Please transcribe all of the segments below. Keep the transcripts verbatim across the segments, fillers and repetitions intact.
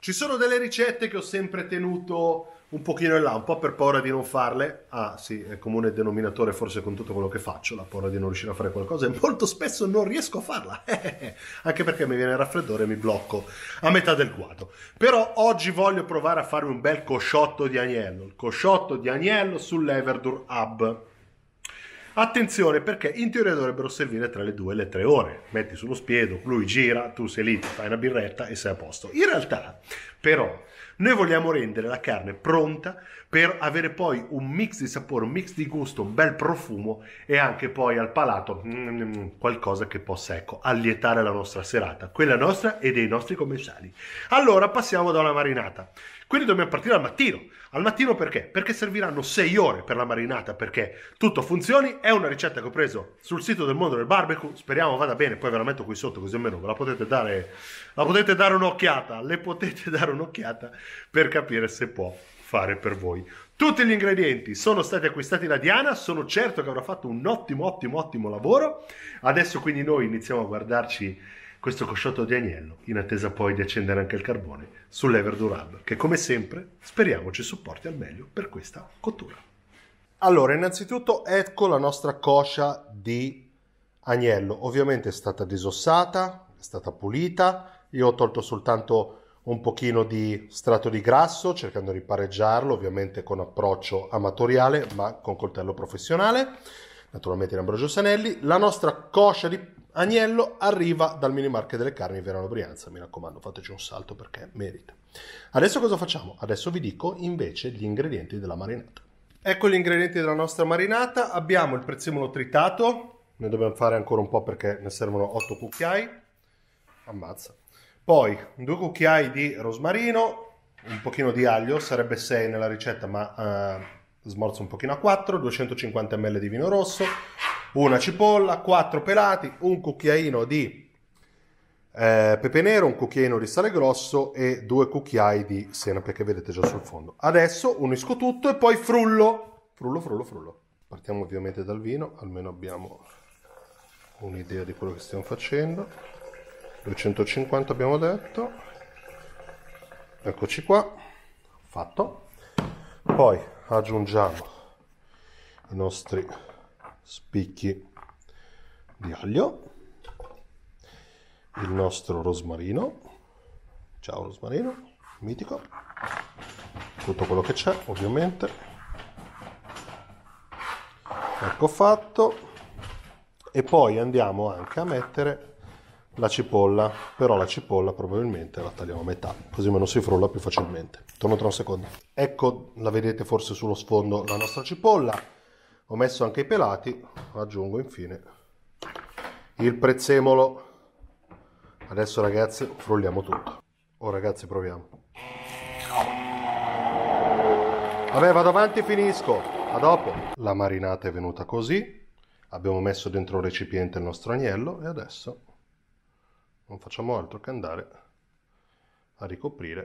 Ci sono delle ricette che ho sempre tenuto un pochino in là, un po' per paura di non farle. Ah sì, è comune denominatore forse con tutto quello che faccio, la paura di non riuscire a fare qualcosa, e molto spesso non riesco a farla, anche perché mi viene il raffreddore e mi blocco a metà del quadro. Però oggi voglio provare a fare un bel cosciotto di agnello, il cosciotto di agnello sull'Everdur Hub. Attenzione, perché in teoria dovrebbero servire tra le due e le tre ore. Metti sullo spiedo, lui gira, tu sei lì, fai una birretta e sei a posto. In realtà, però, noi vogliamo rendere la carne pronta per avere poi un mix di sapore, un mix di gusto, un bel profumo e anche poi al palato mm, qualcosa che possa, ecco, allietare la nostra serata, quella nostra e dei nostri commensali. Allora passiamo da una marinata. Quindi dobbiamo partire al mattino. Al mattino perché? Perché serviranno sei ore per la marinata, perché tutto funzioni. È una ricetta che ho preso sul sito del mondo del barbecue, speriamo vada bene, poi ve la metto qui sotto così almeno ve la potete dare, la potete dare un'occhiata, le potete dare un'occhiata per capire se può fare per voi. Tutti gli ingredienti sono stati acquistati da Diana, sono certo che avrà fatto un ottimo, ottimo, ottimo lavoro. Adesso quindi noi iniziamo a guardarci questo cosciotto di agnello, in attesa poi di accendere anche il carbone sull'Everdur Hub, che come sempre speriamo ci supporti al meglio per questa cottura. Allora, innanzitutto ecco la nostra coscia di agnello. Ovviamente è stata disossata, è stata pulita. Io ho tolto soltanto un pochino di strato di grasso, cercando di pareggiarlo, ovviamente con approccio amatoriale, ma con coltello professionale. Naturalmente in Ambrogio Sanelli. La nostra coscia di agnello arriva dal mini market delle carni in Verano Brianza, mi raccomando, fateci un salto perché merita. Adesso cosa facciamo? Adesso vi dico invece gli ingredienti della marinata. Ecco gli ingredienti della nostra marinata. Abbiamo il prezzemolo tritato, ne dobbiamo fare ancora un po' perché ne servono otto cucchiai, ammazza. Poi due cucchiai di rosmarino, un pochino di aglio, sarebbe sei nella ricetta ma uh, smorzo un pochino a quattro, duecentocinquanta millilitri di vino rosso, una cipolla, quattro pelati, un cucchiaino di eh, pepe nero, un cucchiaino di sale grosso e due cucchiai di senape che vedete già sul fondo. Adesso unisco tutto e poi frullo, frullo, frullo, frullo. Partiamo ovviamente dal vino, almeno abbiamo un'idea di quello che stiamo facendo. duecentocinquanta abbiamo detto. Eccoci qua, fatto. Poi aggiungiamo i nostri spicchi di aglio, il nostro rosmarino, ciao rosmarino, mitico, tutto quello che c'è ovviamente, ecco fatto, e poi andiamo anche a mettere la cipolla, però la cipolla probabilmente la tagliamo a metà, così meno si frulla più facilmente. Torno tra un secondo. Ecco, la vedete forse sullo sfondo la nostra cipolla. Ho messo anche i pelati, aggiungo infine il prezzemolo. Adesso ragazzi frulliamo tutto. Oh ragazzi proviamo. Vabbè vado avanti e finisco, a dopo. La marinata è venuta così, abbiamo messo dentro un recipiente il nostro agnello e adesso non facciamo altro che andare a ricoprire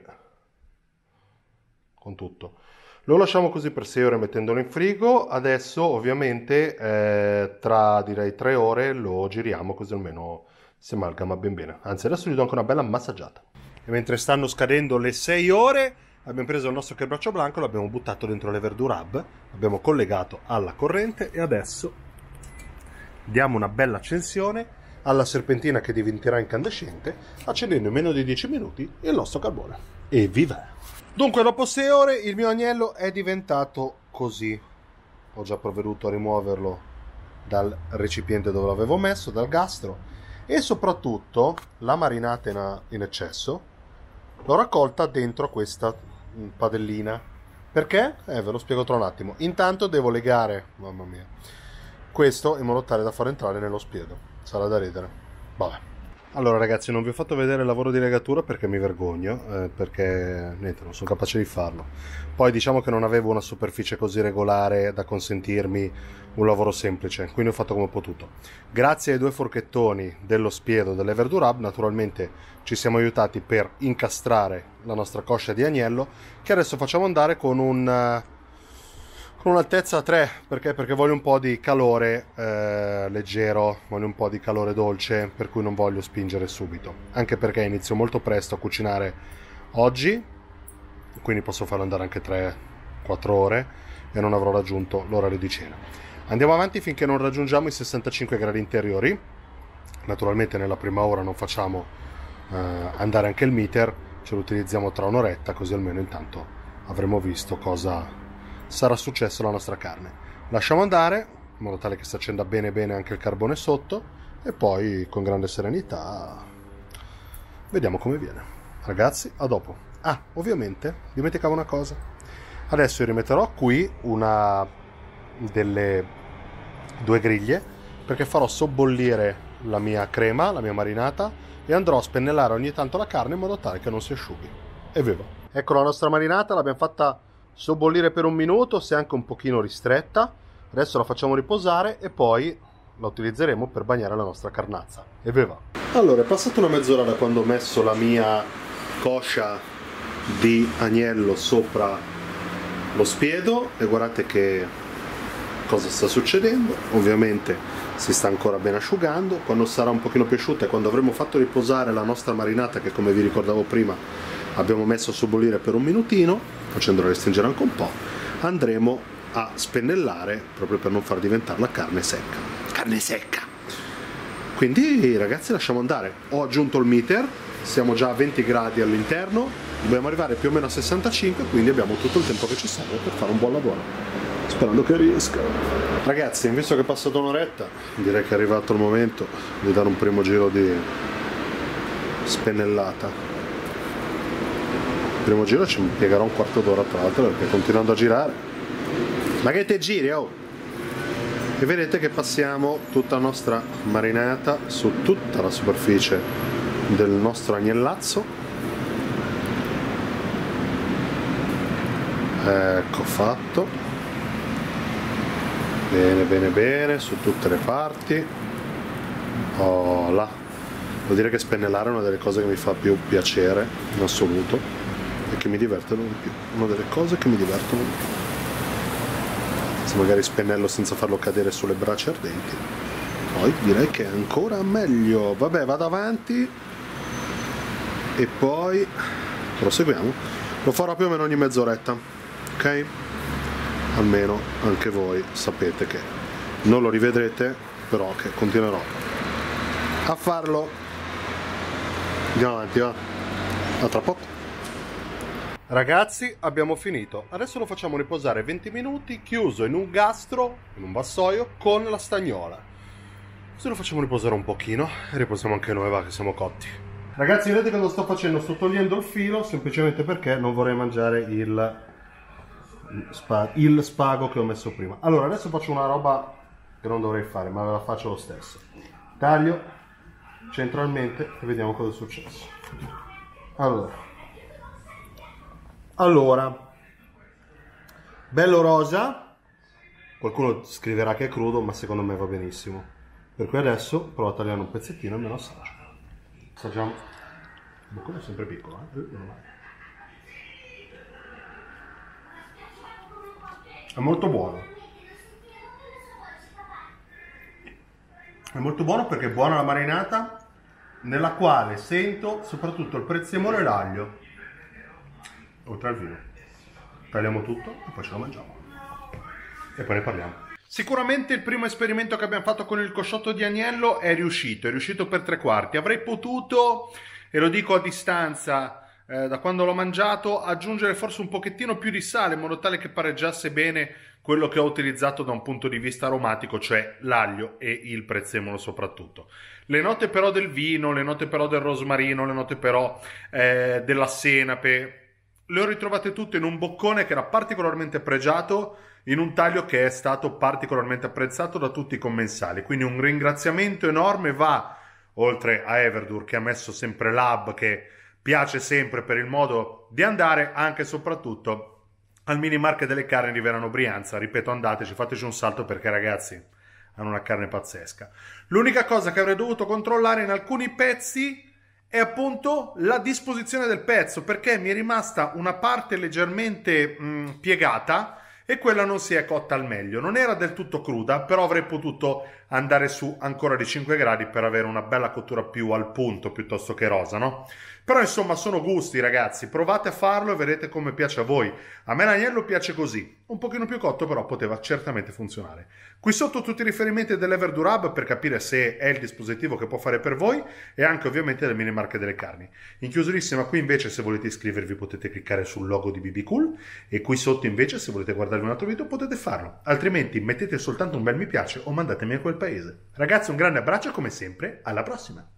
con tutto. Lo lasciamo così per sei ore mettendolo in frigo. Adesso ovviamente eh, tra direi tre ore lo giriamo così almeno si amalgama ben bene. Anzi adesso gli do anche una bella massaggiata. E mentre stanno scadendo le sei ore abbiamo preso il nostro quebraccio blanco, l'abbiamo buttato dentro l'Everdur Hub, l'abbiamo collegato alla corrente e adesso diamo una bella accensione alla serpentina che diventerà incandescente, accendendo in meno di dieci minuti il nostro carbone. E viva! Dunque dopo sei ore il mio agnello è diventato così. Ho già provveduto a rimuoverlo dal recipiente dove l'avevo messo, dal gastro, e soprattutto la marinata in, in eccesso l'ho raccolta dentro questa padellina. Perché? Eh, ve lo spiego tra un attimo. Intanto devo legare, mamma mia, questo in modo tale da far entrare nello spiedo. Sarà da ridere. Vabbè. Allora ragazzi, non vi ho fatto vedere il lavoro di legatura perché mi vergogno, eh, perché niente, non sono capace di farlo. Poi diciamo che non avevo una superficie così regolare da consentirmi un lavoro semplice, quindi ho fatto come ho potuto. Grazie ai due forchettoni dello spiedo dell'Everdur Hub, naturalmente ci siamo aiutati per incastrare la nostra coscia di agnello, che adesso facciamo andare con un... con un'altezza tre, perché? Perché voglio un po' di calore eh, leggero, voglio un po' di calore dolce, per cui non voglio spingere subito, anche perché inizio molto presto a cucinare oggi, quindi posso farlo andare anche tre quattro ore e non avrò raggiunto l'orario di cena. Andiamo avanti finché non raggiungiamo i sessantacinque gradi interiori. Naturalmente nella prima ora non facciamo eh, andare anche il meter, ce lo utilizziamo tra un'oretta, così almeno intanto avremo visto cosa sarà successo alla nostra carne. Lasciamo andare in modo tale che si accenda bene bene anche il carbone sotto e poi con grande serenità vediamo come viene. Ragazzi, a dopo. Ah, ovviamente dimenticavo una cosa. Adesso io rimetterò qui una delle due griglie perché farò sobbollire la mia crema, la mia marinata, e andrò a spennellare ogni tanto la carne in modo tale che non si asciughi. Evviva! Ecco la nostra marinata, l'abbiamo fatta sobbollire per un minuto, si è anche un pochino ristretta. Adesso la facciamo riposare e poi la utilizzeremo per bagnare la nostra carnazza. Evviva! Allora, è passata una mezz'ora da quando ho messo la mia coscia di agnello sopra lo spiedo e guardate che cosa sta succedendo. Ovviamente si sta ancora ben asciugando. Quando sarà un pochino più asciutta e quando avremo fatto riposare la nostra marinata, che come vi ricordavo prima abbiamo messo a sobbollire per un minutino, facendola restringere anche un po', andremo a spennellare proprio per non far diventare la carne secca. Carne secca! Quindi ragazzi, lasciamo andare. Ho aggiunto il meter, siamo già a venti gradi all'interno, dobbiamo arrivare più o meno a sessantacinque, quindi abbiamo tutto il tempo che ci serve per fare un buon lavoro, sperando che riesca. Ragazzi, visto che è passata un'oretta, direi che è arrivato il momento di dare un primo giro di spennellata. Il primo giro ci impiegherò un quarto d'ora tra l'altro, perché continuando a girare, ma che te giri, oh! E vedete che passiamo tutta la nostra marinata su tutta la superficie del nostro agnellazzo. Ecco fatto. Bene bene bene, su tutte le parti. Oh là. Vuol dire che spennellare è una delle cose che mi fa più piacere in assoluto e che mi divertono di più. Una delle cose che mi divertono di più. Se magari spennello senza farlo cadere sulle braccia ardenti, poi direi che è ancora meglio. Vabbè, vado avanti e poi proseguiamo. Lo farò più o meno ogni mezz'oretta, ok? Almeno anche voi sapete che non lo rivedrete, però che continuerò a farlo. Andiamo avanti, va? A tra poco. Ragazzi, abbiamo finito. Adesso lo facciamo riposare venti minuti, chiuso in un gastro, in un vassoio, con la stagnola. Se lo facciamo riposare un pochino, e riposiamo anche noi, va, che siamo cotti. Ragazzi, vedete cosa sto facendo? Sto togliendo il filo, semplicemente perché non vorrei mangiare il, spa, il spago che ho messo prima. Allora, adesso faccio una roba che non dovrei fare, ma ve la faccio lo stesso. Taglio centralmente e vediamo cosa è successo. Allora. Allora, bello rosa, qualcuno scriverà che è crudo, ma secondo me va benissimo. Per cui adesso provo a tagliare un pezzettino e me lo assaggio. Assaggiamo. Il boccone è sempre piccolo, eh? È molto buono. È molto buono perché è buona la marinata, nella quale sento soprattutto il prezzemolo e l'aglio. Oltre al vino. Tagliamo tutto e poi ce lo mangiamo. E poi ne parliamo. Sicuramente il primo esperimento che abbiamo fatto con il cosciotto di agnello è riuscito, è riuscito per tre quarti. Avrei potuto, e lo dico a distanza, eh, da quando l'ho mangiato, aggiungere forse un pochettino più di sale in modo tale che pareggiasse bene quello che ho utilizzato da un punto di vista aromatico, cioè l'aglio e il prezzemolo soprattutto. Le note però del vino, le note però del rosmarino, le note però eh, della senape, le ho ritrovate tutte in un boccone che era particolarmente pregiato, in un taglio che è stato particolarmente apprezzato da tutti i commensali. Quindi un ringraziamento enorme va, oltre a Everdur che ha messo sempre l'hub, che piace sempre per il modo di andare, anche e soprattutto al mini market delle carni di Verano Brianza. Ripeto, andateci, fateci un salto perché ragazzi hanno una carne pazzesca. L'unica cosa che avrei dovuto controllare in alcuni pezzi è appunto la disposizione del pezzo, perché mi è rimasta una parte leggermente mh, piegata e quella non si è cotta al meglio. Non era del tutto cruda, però avrei potuto andare su ancora di cinque gradi per avere una bella cottura più al punto piuttosto che rosa, no? Però insomma sono gusti, ragazzi, provate a farlo e vedrete come piace a voi. A me l'agnello piace così, un pochino più cotto, però poteva certamente funzionare. Qui sotto tutti i riferimenti dell'Everdurab per capire se è il dispositivo che può fare per voi e anche ovviamente le mini marche delle carni. In chiusurissima qui invece se volete iscrivervi potete cliccare sul logo di B B Cool e qui sotto invece se volete guardarvi un altro video potete farlo, altrimenti mettete soltanto un bel mi piace o mandatemi a quel paese. Ragazzi, un grande abbraccio e come sempre alla prossima!